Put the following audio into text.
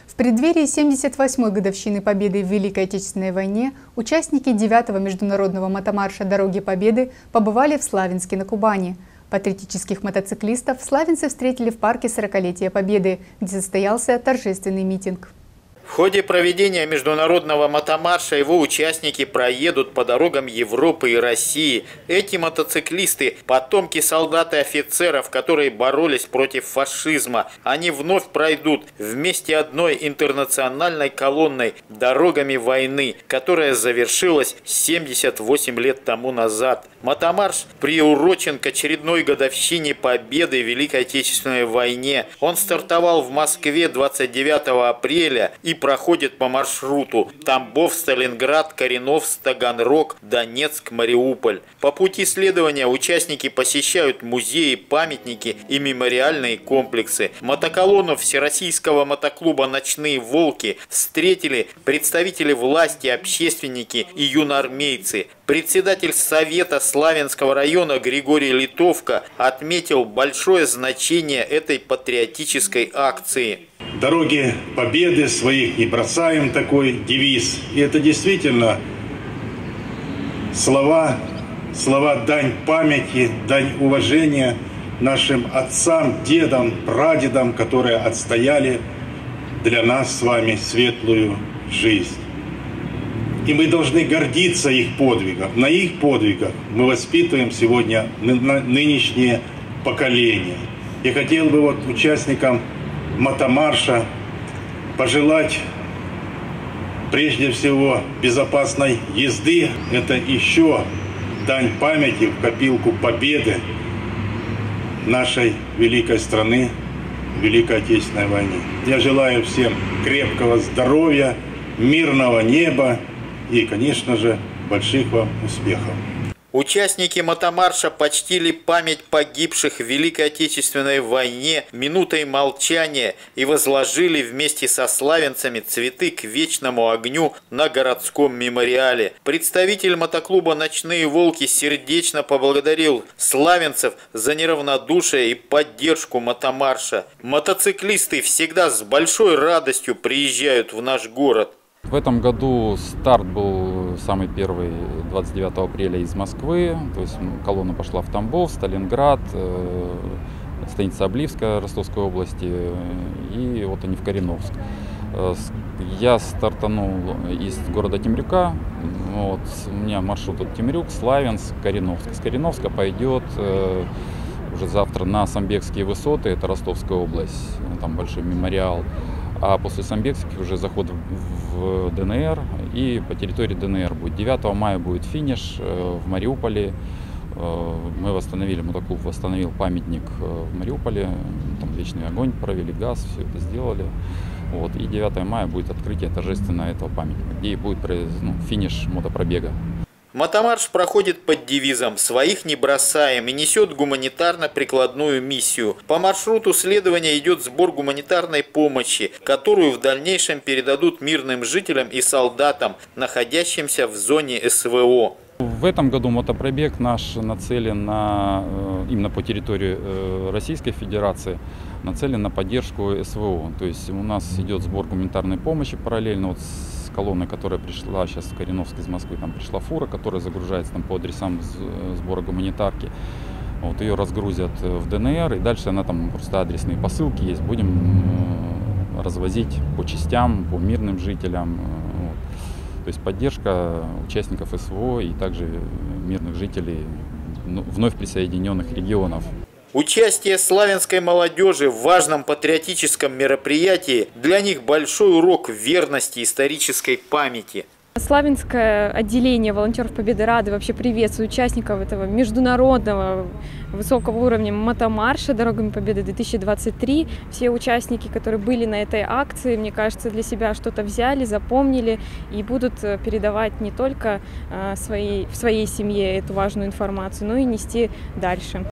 В преддверии 78-й годовщины Победы в Великой Отечественной войне участники 9-го международного мотомарша «Дороги Победы» побывали в Славянске на Кубани. Патриотических мотоциклистов славянцы встретили в парке 40-летия Победы, где состоялся торжественный митинг. В ходе проведения международного мотомарша его участники проедут по дорогам Европы и России. Эти мотоциклисты – потомки солдат и офицеров, которые боролись против фашизма. Они вновь пройдут вместе одной интернациональной колонной дорогами войны, которая завершилась 78 лет тому назад. Мотомарш приурочен к очередной годовщине Победы в Великой Отечественной войне. Он стартовал в Москве 29 апреля и проходит по маршруту Тамбов, Сталинград, Кореновск, Таганрог, Донецк, Мариуполь. По пути следования участники посещают музеи, памятники и мемориальные комплексы. Мотоколонну Всероссийского мотоклуба «Ночные волки» встретили представители власти, общественники и юноармейцы. Председатель Совета Славянского района Григорий Литовка отметил большое значение этой патриотической акции. «Дороги Победы, своих не бросаем» – такой девиз. И это действительно слова дань памяти, дань уважения нашим отцам, дедам, прадедам, которые отстояли для нас с вами светлую жизнь. И мы должны гордиться их подвигом. На их подвигах мы воспитываем сегодня нынешнее поколение. Я хотел бы участникам мотомарша пожелать прежде всего безопасной езды. Это еще дань памяти в копилку победы нашей великой страны в Великой Отечественной войне. Я желаю всем крепкого здоровья, мирного неба и, конечно же, больших вам успехов. Участники мотомарша почтили память погибших в Великой Отечественной войне минутой молчания и возложили вместе со славянцами цветы к вечному огню на городском мемориале. Представитель мотоклуба «Ночные волки» сердечно поблагодарил славянцев за неравнодушие и поддержку мотомарша. Мотоциклисты всегда с большой радостью приезжают в наш город. В этом году старт был самый первый 29 апреля из Москвы, то есть колонна пошла в Тамбов, Сталинград, станица Обливская Ростовской области и вот они в Кореновск. Я стартанул из города Темрюка, вот, у меня маршрут от Темрюк, Славянск, Кореновск. С Кореновска пойдет уже завтра на Самбекские высоты, это Ростовская область, там большой мемориал. А после Самбекских уже заход в ДНР, и по территории ДНР будет. 9 мая будет финиш в Мариуполе. Мы восстановили, мотоклуб восстановил памятник в Мариуполе, там вечный огонь провели, газ, все это сделали. Вот. И 9 мая будет открытие торжественное этого памятника, где и будет финиш мотопробега. Мотомарш проходит под девизом «Своих не бросаем» и несет гуманитарно-прикладную миссию. По маршруту следования идет сбор гуманитарной помощи, которую в дальнейшем передадут мирным жителям и солдатам, находящимся в зоне СВО. В этом году мотопробег наш нацелен именно по территории Российской Федерации, нацелен на поддержку СВО. То есть у нас идет сбор гуманитарной помощи параллельно вот с колонной, которая пришла сейчас в Кореновск из Москвы. Там пришла фура, которая загружается там по адресам сбора гуманитарки. Вот, ее разгрузят в ДНР, и дальше она там просто адресные посылки есть. Будем развозить по частям, по мирным жителям. Вот. То есть поддержка участников СВО и также мирных жителей вновь присоединенных регионов. Участие славянской молодежи в важном патриотическом мероприятии для них большой урок верности исторической памяти. Славянское отделение волонтеров Победы Рады вообще приветствует участников этого международного высокого уровня мотомарша «Дорогами Победы-2023». Все участники, которые были на этой акции, мне кажется, для себя что-то взяли, запомнили и будут передавать не только в своей семье эту важную информацию, но и нести дальше.